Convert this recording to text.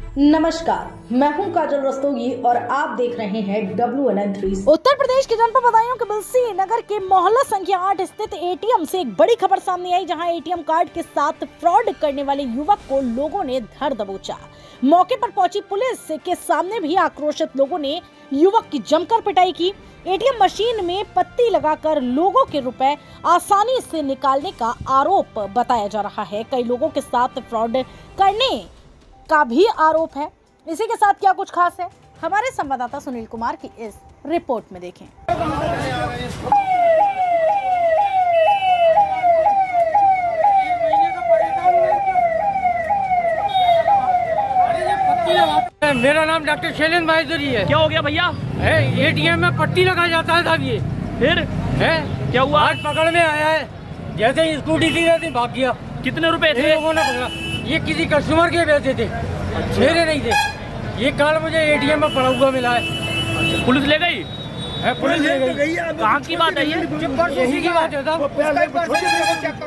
नमस्कार, मैं हूं काजल रस्तोगी और आप देख रहे हैं WNN3। उत्तर प्रदेश के जनपद बदायूं के बिलसी नगर के मोहल्ला संख्या 8 स्थित एटीएम से एक बड़ी खबर सामने आई, जहां एटीएम कार्ड के साथ फ्रॉड करने वाले युवक को लोगों ने धर दबोचा। मौके पर पहुंची पुलिस के सामने भी आक्रोशित लोगों ने युवक की जमकर पिटाई की। एटीएम मशीन में पत्ती लगाकर लोगों के रुपए आसानी से निकालने का आरोप बताया जा रहा है। कई लोगों के साथ फ्रॉड करने का भी आरोप है। इसी के साथ क्या कुछ खास है, हमारे संवाददाता सुनील कुमार की इस रिपोर्ट में देखें। मेरा नाम डॉक्टर शैलेंद्र माहेश्वरी है। क्या हो गया भैया? एटीएम में पट्टी लगा जाता है साहब। ये फिर है क्या हुआ? आज पकड़ में आया है। जैसे ही स्कूटी थी रहती भाग गया। कितने रुपए थे? लोगों ने पकड़ा। ये किसी कस्टमर के पैसे थे, मेरे नहीं थे। ये कल मुझे एटीएम में पड़ा हुआ मिला है। पुलिस ले गई? पुलिस ले गई। कहाँ की बात है ये? यही की बात है साहब।